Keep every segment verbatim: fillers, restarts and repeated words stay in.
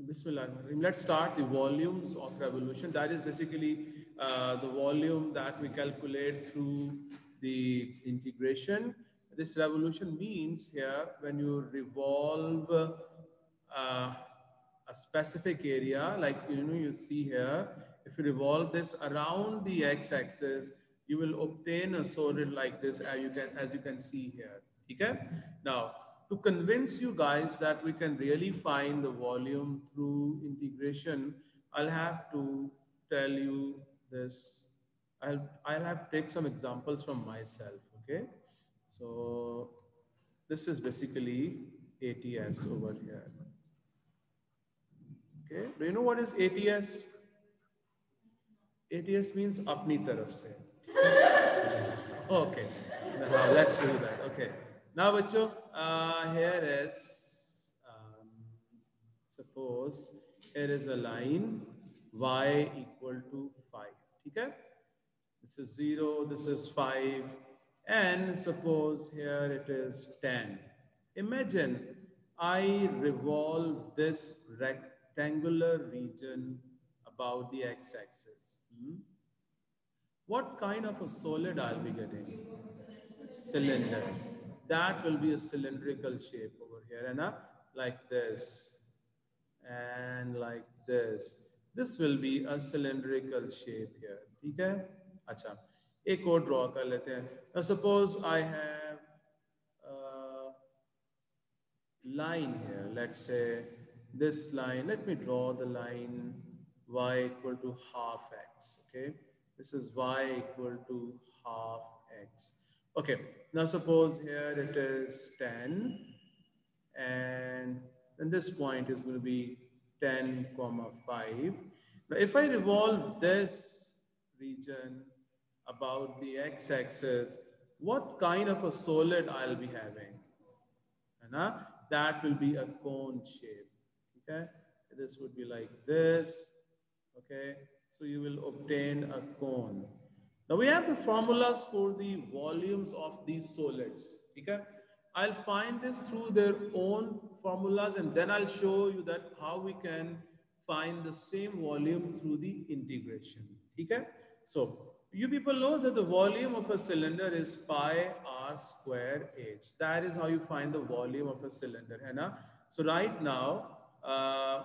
Bismillahirrahmanirrahim. Let's start the volumes of revolution. That is basically uh, the volume that we calculate through the integration. This revolution means here when you revolve uh, a specific area, like you know, you see here, if you revolve this around the x-axis, you will obtain a solid like this, as you can as you can see here. Okay? Now, to convince you guys that we can really find the volume through integration, I'll have to tell you this. I'll, I'll have to take some examples from myself, okay? So this is basically A T S over here. Okay, do you know what is A T S? A T S means apni taraf se. Okay, now let's do that. Okay, now bacho, uh, here is, um, suppose here is a line y equal to five. Okay, this is zero, this is five, and suppose here it is ten. Imagine I revolve this rectangular region about the x-axis. Hmm? What kind of a solid I'll be getting? Cylinder. That will be a cylindrical shape over here, and uh, like this, and like this. This will be a cylindrical shape here. Okay? अच्छा, एक और draw कर लेते हैं. Now suppose I have a line here. Let's say this line. Let me draw the line y equal to half x. Okay, this is y equal to half x. Okay, now suppose here it is ten, and then this point is going to be ten comma five. Now if I revolve this region about the x-axis, what kind of a solid I'll be having? And that will be a cone shape. Okay, this would be like this. Okay, so you will obtain a cone. Now we have the formulas for the volumes of these solids. Okay, I'll find this through their own formulas, and then I'll show you that how we can find the same volume through the integration. Okay, so you people know that the volume of a cylinder is pi r square h. That is how you find the volume of a cylinder. है ना? So right now, uh,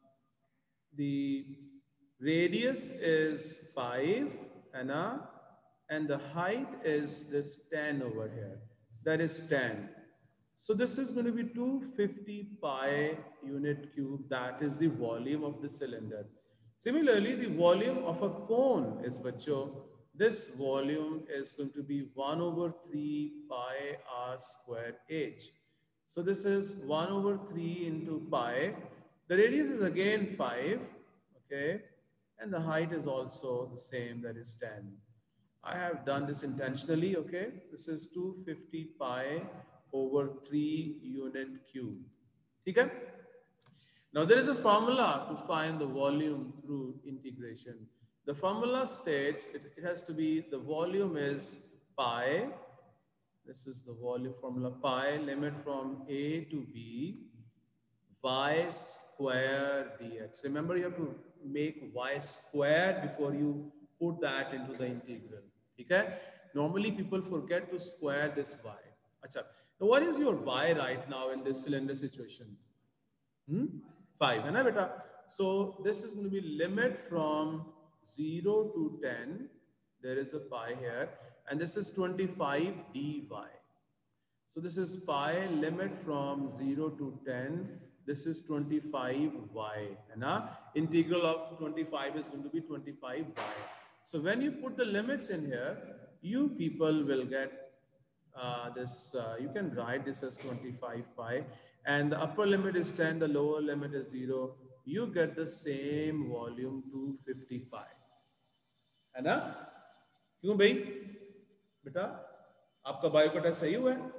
the radius is five, है ना? And the height is this ten over here. That is ten. So this is going to be two hundred fifty pi unit cube. That is the volume of the cylinder. Similarly, the volume of a cone is, bacho, this volume is going to be one over three pi r square h. So this is one over three into pi. The radius is again five, okay? And the height is also the same, that is ten. I have done this intentionally, okay? This is two hundred fifty pi over three unit cube. Okay? Now there is a formula to find the volume through integration. The formula states it, it has to be, the volume is pi. This is the volume formula, pi, limit from A to B, y square dx. Remember, you have to make y square before you put that into the integral. Okay? Normally people forget to square this y. Achha. Now what is your y right now in this cylinder situation? Hmm? five. Hai na, beta? So this is going to be limit from zero to ten. There is a pi here. And this is twenty-five dy. So this is pi, limit from zero to ten. This is twenty-five y. And integral of twenty-five is going to be twenty-five y. So when you put the limits in here, you people will get uh, this, uh, you can write this as twenty-five pi. And the upper limit is ten, the lower limit is zero. You get the same volume, two hundred fifty pi. है ना? क्यों भाई? बेटा, आपका biodata सही हुआ है?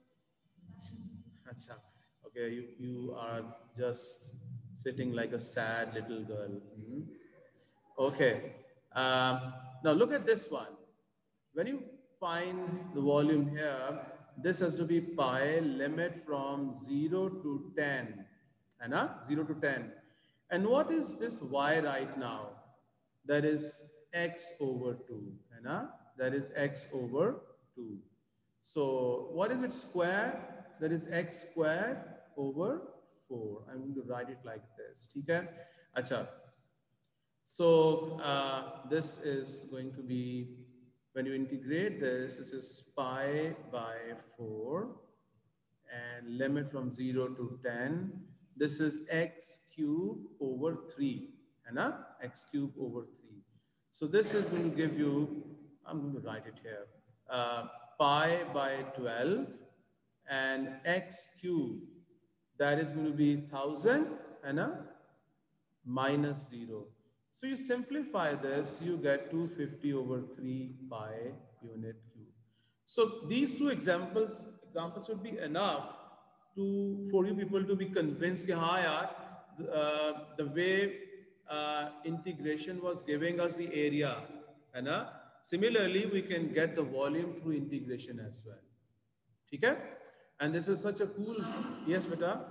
अच्छा, okay, you you are just sitting like a sad little girl. Mm-hmm. Okay, um, now look at this one. When you find the volume here, this has to be pi, limit from zero to ten, है ना? zero to ten. And what is this y right now? That is x over two. Right? That is x over two. So what is it square? That is x squared over four. I'm going to write it like this. Okay? Acha. So uh, this is going to be, when you integrate this, this is pi by four and limit from zero to ten. This is x cube over three. Right? X cube over three. So this is going to give you, I'm going to write it here, uh, pi by twelve and x cube, that is going to be one thousand and a minus zero. So you simplify this, you get two hundred fifty over three pi unit cube. So these two examples examples would be enough to for you people to be convinced that हाँ यार, uh, the way uh, integration was giving us the area, है ना? Similarly, we can get the volume through integration as well. Okay? And this is such a cool, yes, beta.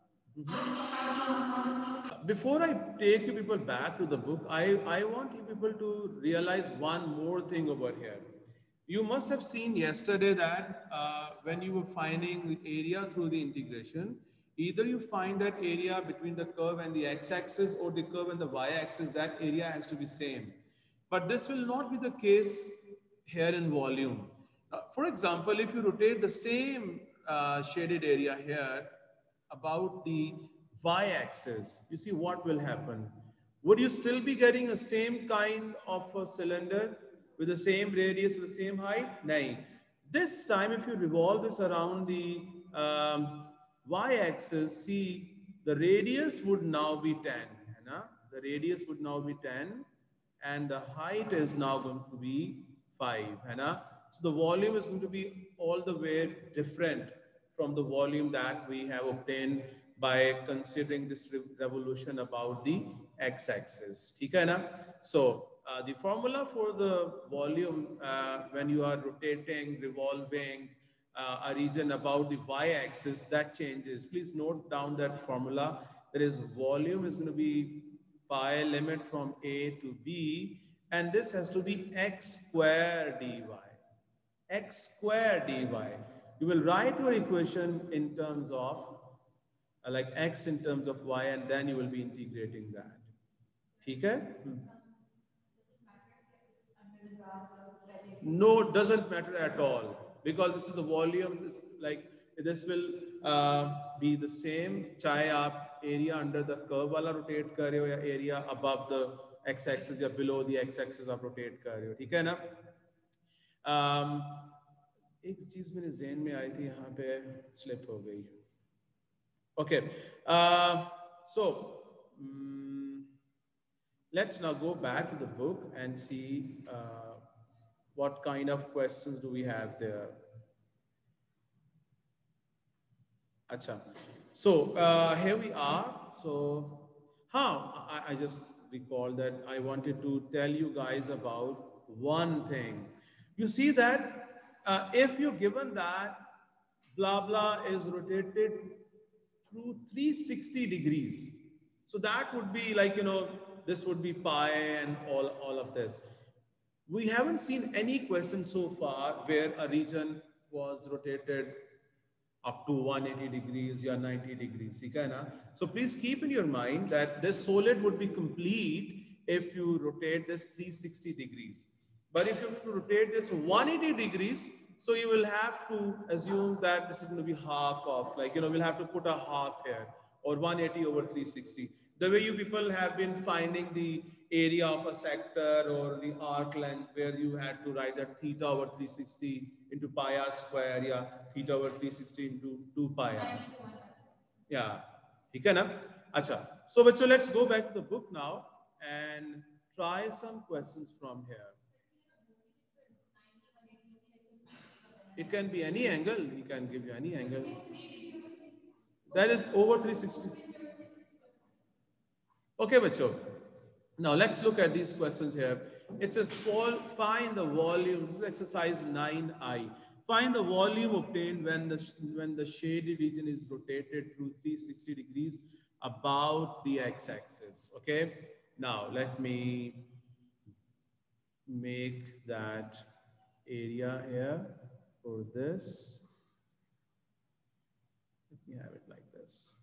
Mm-hmm. Before I take you people back to the book, I, I want you people to realize one more thing over here. You must have seen yesterday that uh, when you were finding the area through the integration, either you find that area between the curve and the x-axis or the curve and the y-axis, that area has to be same. But this will not be the case here in volume. Uh, for example, if you rotate the same uh, shaded area here about the y-axis, you see what will happen. Would you still be getting the same kind of a cylinder with the same radius, with the same height? No. This time, if you revolve this around the um, y-axis, see, the radius would now be ten. Right? The radius would now be ten, and the height is now going to be five. Right? So the volume is going to be all the way different from the volume that we have obtained by considering this revolution about the x-axis. Okay, na? So uh, the formula for the volume uh, when you are rotating, revolving uh, a region about the y-axis, that changes. Please note down that formula. That is, volume is going to be pi limit from a to b, and this has to be x squared dy. X squared dy. You will write your equation in terms of uh, like x in terms of y, and then you will be integrating that. Okay? Hmm. No, it doesn't matter at all, because this is the volume. This, like this will uh, be the same. Chahe aap area under the curve wala rotate kar rahe ho ya area above the x-axis or below the x-axis आप rotate कर रहे हो, ठीक है ना? Um, एक चीज मेरे ज़हन में आई थी, यहाँ पे slip हो गई. Okay, uh, so um, let's now go back to the book and see uh, what kind of questions do we have there. Acha. So uh, here we are. So, huh, I, I just recall that I wanted to tell you guys about one thing. You see that uh, if you're given that blah blah is rotated through three hundred sixty degrees, so that would be like, you know, this would be pi and all, all of this. We haven't seen any question so far where a region was rotated up to one hundred eighty degrees or ninety degrees. So please keep in your mind that this solid would be complete if you rotate this three hundred sixty degrees. But if you rotate this one hundred eighty degrees, so you will have to assume that this is going to be half of, like, you know, we'll have to put a half here, or one hundred eighty over three hundred sixty. The way you people have been finding the area of a sector or the arc length, where you had to write that theta over three hundred sixty into pi r square, yeah, theta over three hundred sixty into two pi r. Yeah, okay, na? Acha. So, so let's go back to the book now and try some questions from here. It can be any angle. He can give you any angle. That is over three hundred sixty. Okay, bacho. Now let's look at these questions here. It says find the volume. This is exercise nine I. Find the volume obtained when the when the shaded region is rotated through three hundred sixty degrees about the x-axis. Okay, now let me make that area here for this. Let me have it like this.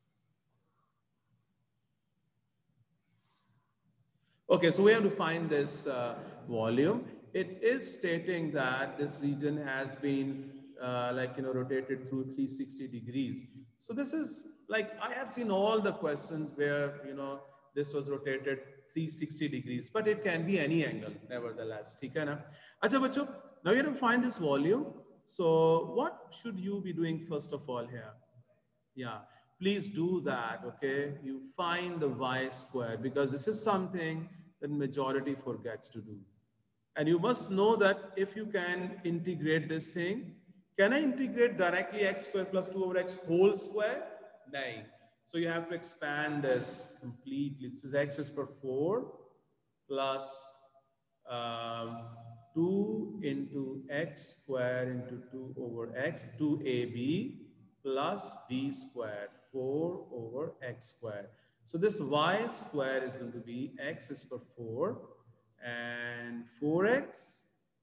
Okay, so we have to find this uh, volume. It is stating that this region has been uh, like, you know, rotated through three hundred sixty degrees. So this is like, I have seen all the questions where, you know, this was rotated three hundred sixty degrees, but it can be any angle nevertheless. Okay, na? Acha, bacho, now you have to find this volume. So what should you be doing first of all here? Yeah, please do that, okay? You find the y square, because this is something that majority forgets to do. And you must know that if you can integrate this thing, can I integrate directly x square plus two over x whole square? No. So you have to expand this completely. This is x is per four plus um, two into x square into two over x, two a b plus b squared, four over x squared. So this y square is going to be x is per four and four x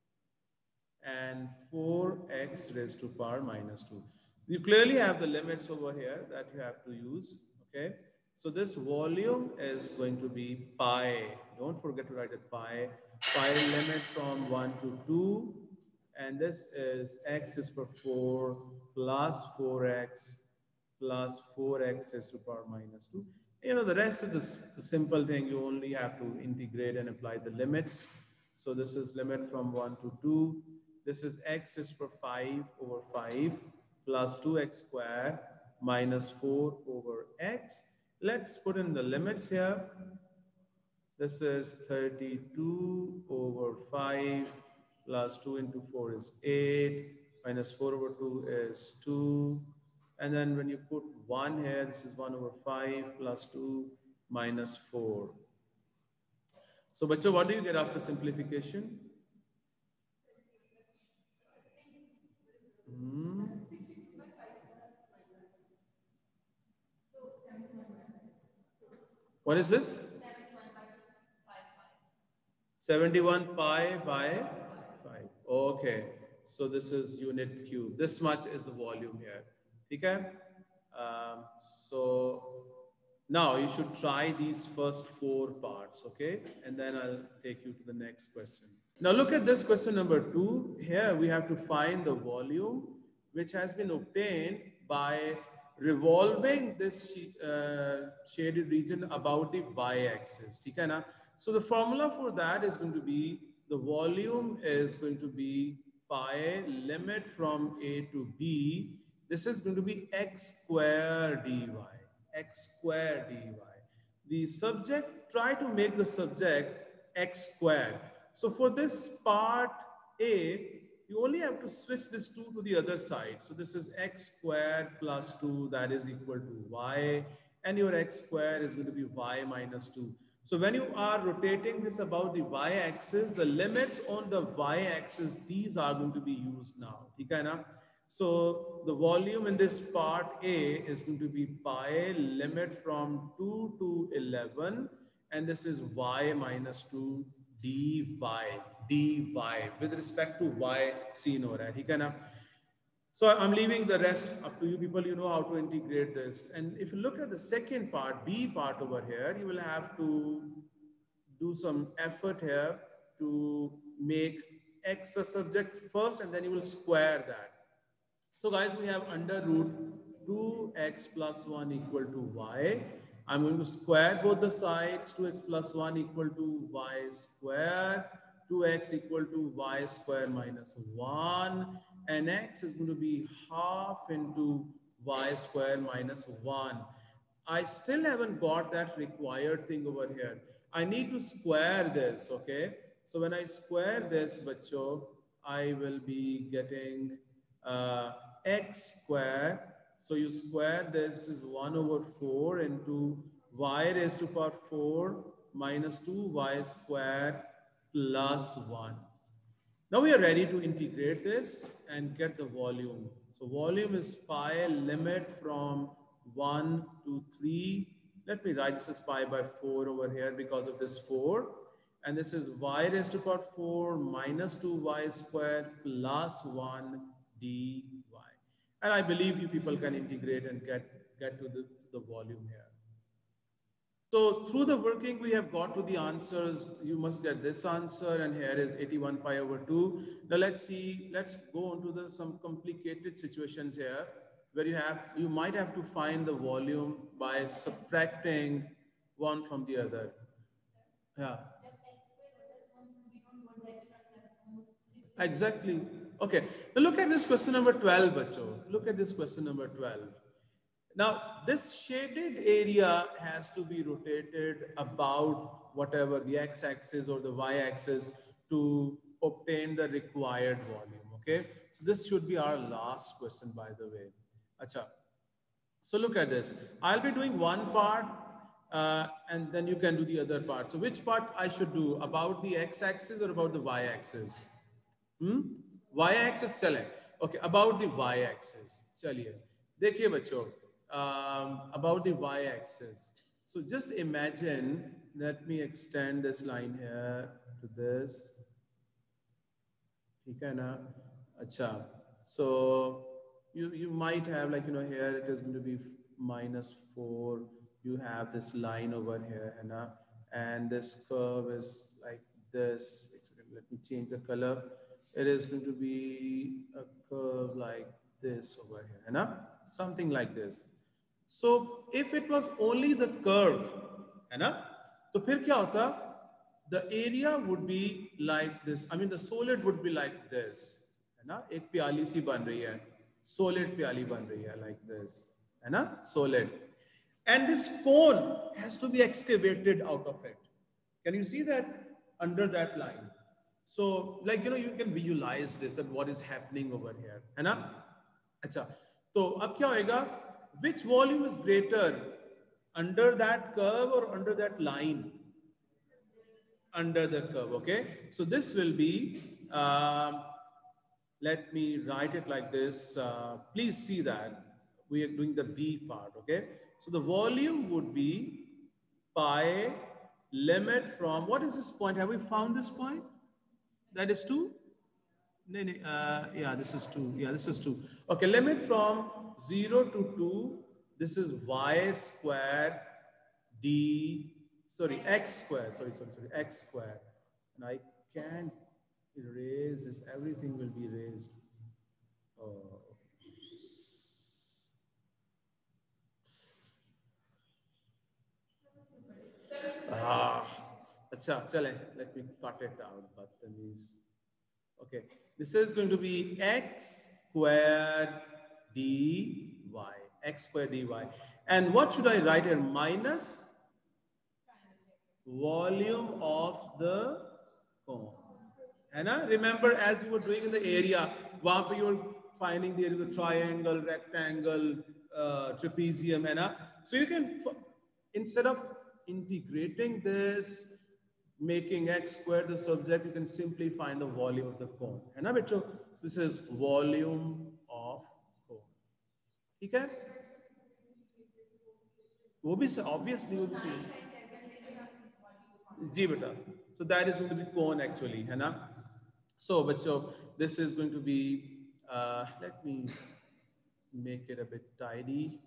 and four x raised to power minus two. You clearly have the limits over here that you have to use, okay? So this volume is going to be pi. Don't forget to write it pi. Pi limit from one to two. And this is x is per four plus four x plus four x raised to power minus two. You know, the rest of this the simple thing, you only have to integrate and apply the limits. So this is limit from one to two. This is x is for five over five plus two x squared minus four over x. Let's put in the limits here. This is thirty-two over five plus two into four is eight minus four over two is two. And then when you put one here, this is one over five plus two minus four. So, bacho, what do you get after simplification? Hmm. What is this? seventy-one pi by five. Okay. So this is unit cube. This much is the volume here. Okay. Um, so now you should try these first four parts. Okay. And then I'll take you to the next question. Now look at this question number two. Here we have to find the volume which has been obtained by revolving this uh, shaded region about the y-axis. Okay, na? So the formula for that is going to be, the volume is going to be pi limit from a to b. This is going to be x square dy, x square dy. The subject, try to make the subject x squared. So for this part A, you only have to switch this two to the other side. So this is x squared plus two, that is equal to y, and your x squared is going to be y minus two. So when you are rotating this about the y-axis, the limits on the y-axis, these are going to be used now. Okay, na? So the volume in this part A is going to be pi limit from two to eleven, and this is y minus two dy, dy with respect to y seen over at. Okay, na? So I'm leaving the rest up to you people. You know how to integrate this. And if you look at the second part, B part over here, you will have to do some effort here to make x the subject first, and then you will square that. So guys, we have under root two x plus one equal to y. I'm going to square both the sides. two x plus one equal to y square. two x equal to y square minus one. And x is going to be half into y square minus one. I still haven't got that required thing over here. I need to square this, okay? So when I square this, bacho, I will be getting uh, x square. So you square this, this is one over four into y raised to power four minus two y square plus one. Now we are ready to integrate this and get the volume. So volume is pi limit from one to three Let me write this is pi by four over here because of this four. And this is y raised to power four minus two y squared plus one dy. And I believe you people can integrate and get, get to the, to the volume here. So through the working, we have got to the answers. You must get this answer, and here is eighty-one pi over two. Now let's see, let's go on to the, some complicated situations here where you have, you might have to find the volume by subtracting one from the other. Yeah. Exactly. Okay. Now look at this question number twelve, bacho. Look at this question number twelve. Now, this shaded area has to be rotated about whatever the x-axis or the y-axis to obtain the required volume. Okay. So this should be our last question, by the way. Achha. So look at this. I'll be doing one part uh, and then you can do the other part. So which part I should do? About the x-axis or about the y-axis? Hmm? Y-axis chale. Okay, about the y-axis. Chaliye. Dekhiye bachcho. Um, about the y-axis. So just imagine, let me extend this line here to this. Okay, na? Achha. So you, you might have like, you know, here it is going to be minus four. You have this line over here, na? And this curve is like this. Let me change the color. It is going to be a curve like this over here, na? Something like this. So if it was only the curve, na? तो फिर क्या होता? The area would be like this. I mean, the solid would be like this. है ना? एक प्याली सी बन रही है. Solid प्याली बन रही है like this. है ना? Solid. And this cone has to be excavated out of it. Can you see that under that line? So, like, you know, you can visualize this, that what is happening over here. है ना? अच्छा. तो अब क्या होएगा? Which volume is greater? Under that curve or under that line? Under the curve, okay? So this will be, um, let me write it like this. Uh, please see that we are doing the B part, okay? So the volume would be pi limit from, what is this point? Have we found this point? That is two? No, no, uh, yeah, this is two. Yeah, this is two. Okay, limit from zero to two. This is y squared d, sorry, x squared. Sorry, sorry, sorry, x squared. And I can't erase this. Everything will be erased. Oh. Ah, acha, chale, let me cut it out. But is okay. This is going to be x squared dy, x squared dy. And what should I write here? Minus volume of the cone. And uh, remember, as you were doing in the area, you were finding the area of the triangle, rectangle, uh, trapezium. And, uh, so you can, instead of integrating this, making x squared the subject, you can simply find the volume of the cone. And, uh, so this is volume of cone. Okay? Obviously, वो भी same. जी बेटा. So that is going to be cone actually, है ना? So, बच्चों, this is going to be, uh, let me make it a bit tidy.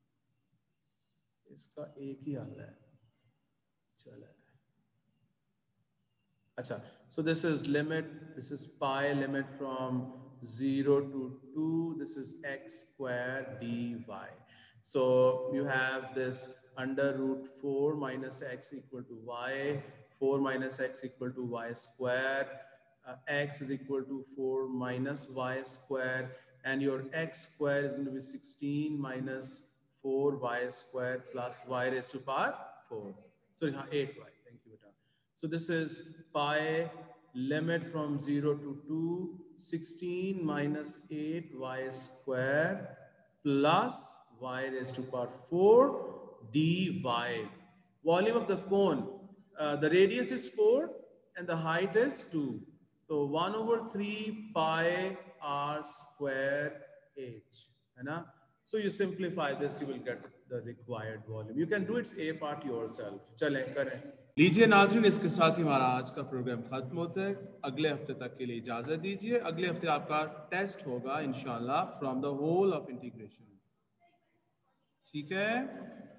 इसका एक ही हाल है. चला. अच्छा. So this is limit, this is pi limit from zero to two. This is x squared dy. So you have this under root four minus x equal to y. four minus x equal to y squared. Uh, x is equal to four minus y squared. And your x squared is going to be sixteen minus four y squared plus y raised to power four. Sorry, eight y. Thank you, beta. So this is pi limit from zero to two, sixteen minus eight y squared plus y raised to power four dy. Volume of the cone, uh, the radius is four and the height is two. So one over three pi r squared h. So you simplify this, you will get the required volume. You can do its A part yourself. चलें करें. लीजिए नाज़रीन, इसके साथ ही हमारा आज का programme खत्म होता है. अगले हफ्ते तक के लिए इजाज़त दीजिए. अगले हफ्ते आपका टेस्ट होगा इंशाल्लाह from the whole of integration. ठीक है.